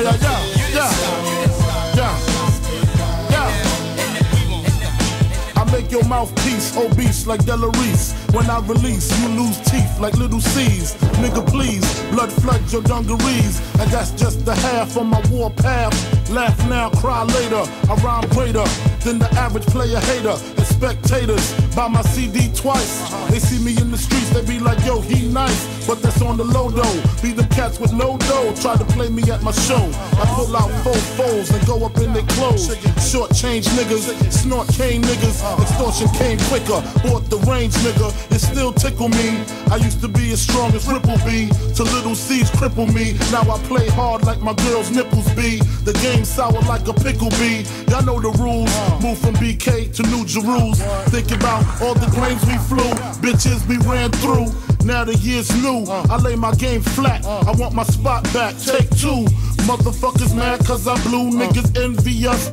Make your mouthpiece obese like Delarice. When I release, you lose teeth like little C's. Nigga, please, blood floods your dungarees. And that's just the half on my war path. Laugh now, cry later. I rhyme greater than the average player hater. And spectators buy my CD twice. They see me in the streets, they be like, yo, he nice. But that's on the low though. Be them cats with no dough. Try to play me at my show. I pull out 4 foes and go up in their clothes. Short change niggas, snort cane niggas. Extortion came quicker, bought the range nigga. It still tickle me. I used to be as strong as Ripple B. To little C's cripple me. Now I play hard like my girl's nipples be. The game sour like a pickle bee. Y'all know the rules. Move from BK to New Jerusalem. Think about all the grains we flew. Bitches we ran through. Now the year's new. I lay my game flat. I want my spot back. Take 2. Motherfuckers mad cause I blew. Niggas envy us.